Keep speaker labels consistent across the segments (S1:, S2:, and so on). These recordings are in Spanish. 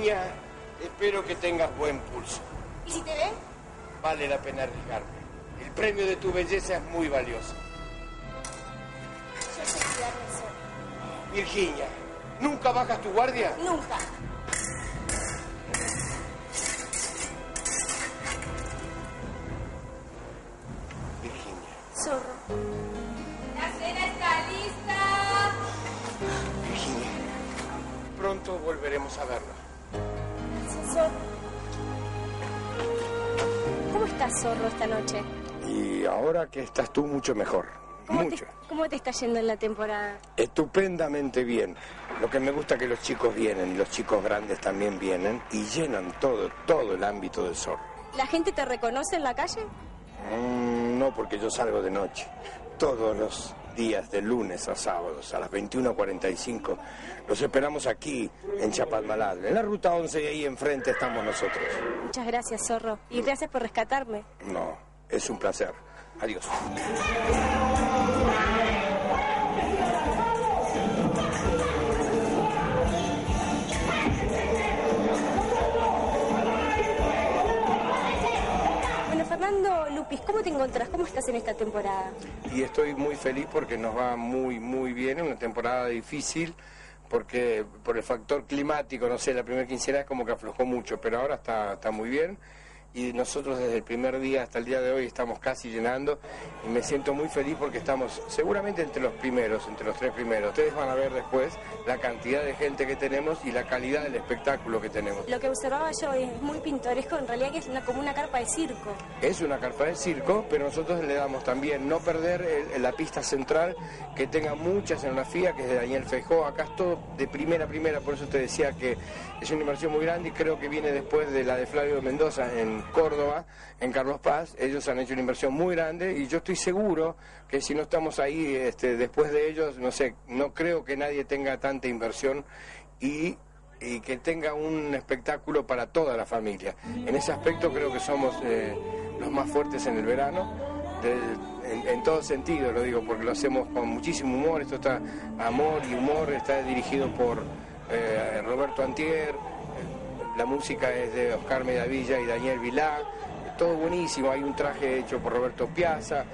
S1: Virginia, espero que tengas buen pulso.
S2: ¿Y si te ven?
S1: Vale la pena arriesgarme. El premio de tu belleza es muy valioso.
S2: Yo sé cuidarme sola.
S1: Virginia, ¿nunca bajas tu guardia?
S2: Nunca.
S1: Virginia.
S2: Zorro.
S3: ¡La cena está lista!
S1: Virginia, pronto volveremos a vernos.
S2: Gracias, Zorro. ¿Cómo estás, Zorro, esta noche?
S1: Y ahora que estás tú mucho mejor.
S2: ¿Cómo te está yendo en la temporada?
S1: Estupendamente bien. Lo que me gusta es que los chicos vienen, y los chicos grandes también vienen, y llenan todo el ámbito del Zorro.
S2: ¿La gente te reconoce en la calle?
S1: No, porque yo salgo de noche. Todos los días, de lunes a sábados, a las 21:45, los esperamos aquí, en Chapadmalal, en la ruta 11, y ahí enfrente estamos nosotros.
S2: Muchas gracias, Zorro. Y gracias por rescatarme.
S1: No, es un placer. Adiós.
S2: Fernando Lupis, ¿cómo te encontrás? ¿Cómo estás en esta temporada?
S1: Y estoy muy feliz porque nos va muy bien, en una temporada difícil, porque por el factor climático, no sé, la primera quincena es como que aflojó mucho, pero ahora está muy bien. Y nosotros desde el primer día hasta el día de hoy estamos casi llenando y me siento muy feliz porque estamos seguramente entre los primeros, entre los 3 primeros. Ustedes van a ver después la cantidad de gente que tenemos y la calidad del espectáculo que tenemos.
S2: Lo que observaba yo es muy pintoresco, en realidad que es como una carpa de circo.
S1: Es una carpa de circo, pero nosotros le damos también no perder la pista central, que tenga mucha escenografía, que es de Daniel Feijó. Acá es todo de primera, por eso te decía que es una inversión muy grande y creo que viene después de la de Flavio Mendoza en Córdoba, en Carlos Paz. Ellos han hecho una inversión muy grande y yo estoy seguro que si no estamos ahí después de ellos, no sé, no creo que nadie tenga tanta inversión y que tenga un espectáculo para toda la familia. En ese aspecto creo que somos los más fuertes en el verano, en todo sentido lo digo, porque lo hacemos con muchísimo humor. Esto está amor y humor, está dirigido por Roberto Antier. La música es de Oscar Medavilla y Daniel Vilá, todo buenísimo. Hay un traje hecho por Roberto Piazza,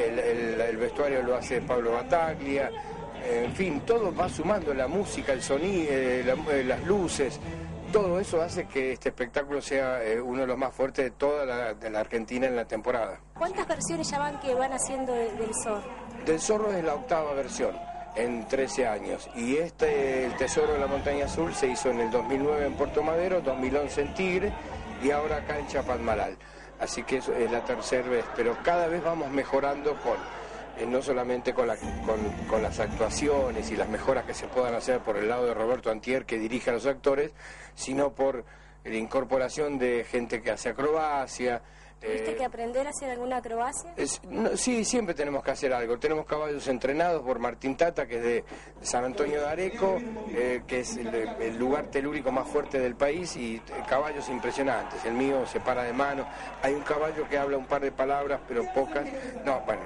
S1: el vestuario lo hace Pablo Bataglia, en fin, todo va sumando, la música, el sonido, las luces, todo eso hace que este espectáculo sea uno de los más fuertes de toda la Argentina en la temporada.
S2: ¿Cuántas versiones ya van haciendo del Zorro?
S1: Del Zorro es la 8ª versión. En 13 años. Y el Tesoro de la Montaña Azul se hizo en el 2009 en Puerto Madero, 2011 en Tigre y ahora acá en Chapadmalal. Así que es la 3ª vez, pero cada vez vamos mejorando no solamente con las actuaciones y las mejoras que se puedan hacer por el lado de Roberto Antier, que dirige a los actores, sino por la incorporación de gente que hace acrobacia.
S2: ¿Tuviste que aprender a hacer alguna acrobacia?
S1: Sí, siempre tenemos que hacer algo. Tenemos caballos entrenados por Martín Tata, que es de San Antonio de Areco, que es el lugar telúrico más fuerte del país, y caballos impresionantes. El mío se para de mano. Hay un caballo que habla un par de palabras, pero pocas. No, bueno,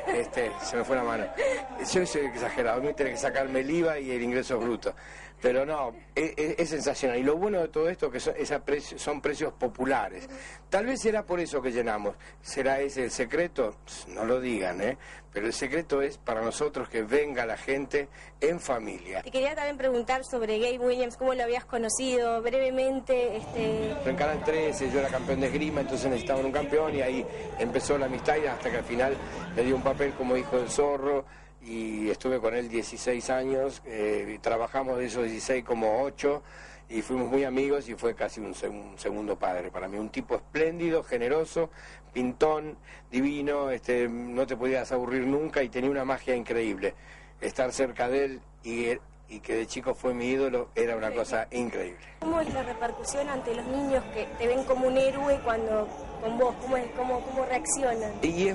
S1: se me fue la mano. Yo soy exagerado, me tiene que sacarme el IVA y el ingreso bruto. Pero no, es sensacional. Y lo bueno de todo esto es que son precios populares. Tal vez será por eso que llenamos. ¿Será ese el secreto? No lo digan, pero el secreto es para nosotros que venga la gente en familia.
S2: Te quería también preguntar sobre Gay Williams, ¿cómo lo habías conocido brevemente?
S1: En Canal 13 yo era campeón de esgrima, entonces necesitaban un campeón y ahí empezó la amistad y hasta que al final le dio un papel como hijo del Zorro. Y estuve con él 16 años, trabajamos de esos 16 como 8 y fuimos muy amigos y fue casi un segundo padre para mí. Un tipo espléndido, generoso, pintón, divino, no te podías aburrir nunca y tenía una magia increíble. Estar cerca de él y que de chico fue mi ídolo era una cosa increíble.
S2: ¿Cómo es la repercusión ante los niños que te ven como un héroe cuando con vos? ¿Cómo reaccionan?
S1: Y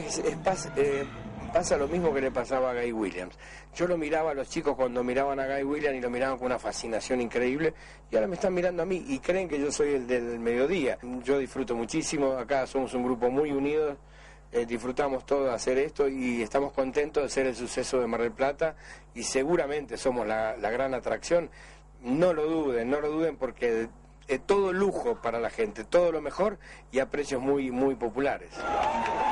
S1: pasa lo mismo que le pasaba a Guy Williams. Yo lo miraba a los chicos cuando miraban a Guy Williams y lo miraban con una fascinación increíble y ahora me están mirando a mí y creen que yo soy el del mediodía. Yo disfruto muchísimo, acá somos un grupo muy unido, disfrutamos todo de hacer esto y estamos contentos de ser el suceso de Mar del Plata y seguramente somos la gran atracción. No lo duden porque todo lujo para la gente, todo lo mejor y a precios muy, muy populares.